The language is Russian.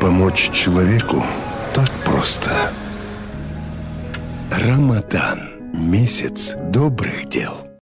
Помочь человеку так просто. Рамадан. Месяц добрых дел.